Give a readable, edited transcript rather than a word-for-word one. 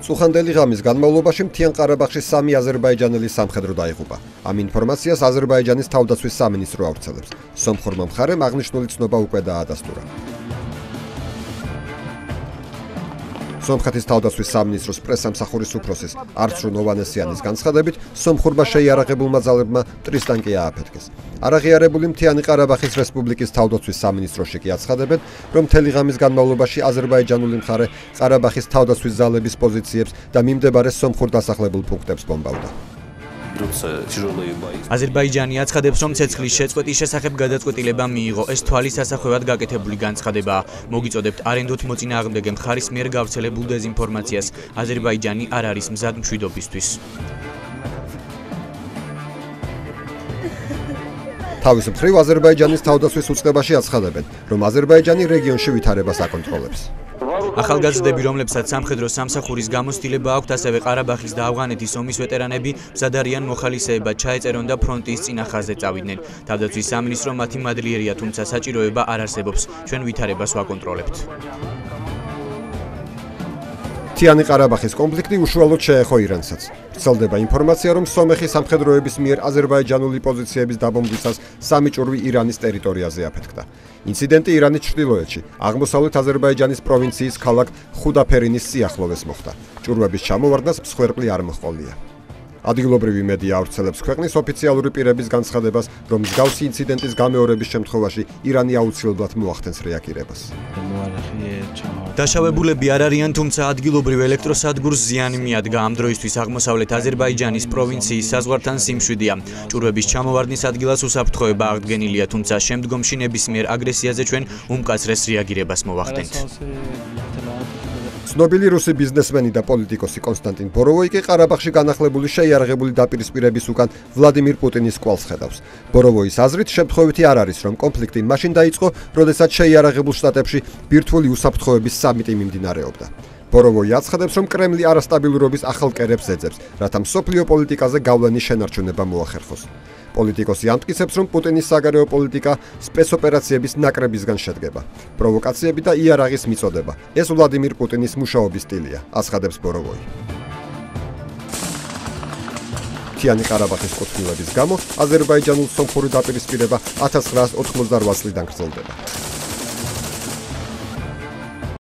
წუხანდელი ღამის განმავლობაში მთიან ყარაბაღში 3 აზერბაიჯანელი სამხედრო დაიღუპა. ამ ინფორმაციას აზერბაიჯანის თავდაცვის სამინისტრო ავრცელებს. სომხურმა მხარემ აღნიშნული ცნობა უკვე დაადასტურა. სომხეთის თავდაცვის სამინისტროს პრესამსახურის უფროსის არცრუ ნოვანესიანის განცხადებით, სომხურმა შეიარაღებულმა ძალებმა ტრისტანკი ააფეთქეს. არაღიარებული მთიანი ყარაბაღის რესპუბლიკის თავდაცვის სამინისტროში კი აცხადებენ, რომ მთელი ღამის განმავლობაში აზერბაიჯანული მხარე ყარაბაღის თავდაცვის ძალების პოზიციებს და მიმდებარე სომხურ დასახლებულ პუნქტებს ბომბავდა. აზერბაიჯანი აცხადებს, რომ ცეცხლის შეწყვეტის შესახებ გადაწყვეტილება მიიღო. ეს თვალის ასახვევად გაკეთებული განცხადებაა. მოგიწოდებთ არენდოთ მოწინააღმდეგე მხარის მიერ გავრცელებულ დეზინფორმაციას. აზერბაიჯანი არ არის მზად მშვიდობისთვის. თავის მხრივ აზერბაიჯანის თავდაცვის უწყებაში აცხადებენ, რომ აზერბაიჯანი რეგიონში ვითარებას აკონტროლებს. ახალგაზრდები, რომლებსაც სამხედრო სამსახურის გამოცდილება აქვთ, ასევე ყარაბაღის და ავღანეთის ომის ვეტერანები მზად არიან მოხალისეებად ჩაეწერონ და ფრონტის წინა ხაზზე წავიდნენ. თავდაცვის სამინისტრო მათი მადლიერია, თუმცა საჭიროება არ არსებობს. ჩვენ ვითარებას ვაკონტროლებთ. მთიანი ყარაბაღის კონფლიქტი უშუალოდ შეეხო ირანსაც. ვრცელდება ინფორმაცია, რომ სომეხი სამხედროების მიერ აზერბაიჯანული პოზიციების დაბომბვისას სამი ჭურვი ირანის ტერიტორიაზე აფეთქდა. ინციდენტი ირანის ჩრდილოეთში, აღმოსავლეთ აზერბაიჯანის პროვინციის ქალაქ ხუდაფერინის სიახლოვეს მოხდა. ჭურვების ჩამოვარდნას მსხვერპლი არ მოჰყოლია. ადგილობრივი მედია ავრცელებს ქვეყნის ოფიციალური პირების განცხადებას, რომ მსგავსი ინციდენტის გამეორების შემთხვევაში ირანი აუცილებლად მოახდენს რეაგირებას. დაშავებულები არ არიან, თუმცა ადგილობრივ ელექტროსადგურს ზიანი მიადგა. ამ დროისთვის აღმოსავლეთ აზერბაიჯანის პროვინციის საზღვართან სიმშვიდეა. ჭურვების ჩამოვარდნის ადგილას უსაფრთხოება აღდგენილია, თუმცა შემდგომში ნებისმიერ აგრესიაზე ჩვენ უმკაცრეს რეაგირებას მოვახდენთ. ცნობილი რუსი ბიზნესმენი და პოლიტიკოსი კონსტანტინ ბოროვოი კი ყარაბაღში განახლებული შეიარაღებული დაპირისპირების უკან ვლადიმირ პუტინის კვალს ხედავს. ბოროვოის აზრით, შემთხვევითი არ არის, რომ კონფლიქტი მაშინ დაიწყო, როდესაც შეიარაღებულ შტატებში ბირთვული უსაფრთხოების სამიტი მიმდინარეობდა. ბოროვოი აცხადებს, რომ კრემლი არასტაბილურობის ახალ კერებს ეძებს, რათა მსოფლიო პოლიტიკაზე გავლენის შენარჩუნება მოახერხოს. პოლიტიკოსი ამტკიცებს, რომ პუტინის საგარეო პოლიტიკა სპეცოპერაციების ნაკრებისგან შედგება. პროვოკაციები და იარაღის მიწოდება. ეს ვლადიმირ პუტინის მუშაობის სტილია, აცხადებს ბოროვოი. მთიანი ყარაბაღის კუთვნილების გამო აზერბაიჯანულ-სომხური დაპირისპირება 1988 წლიდან გრძელდება.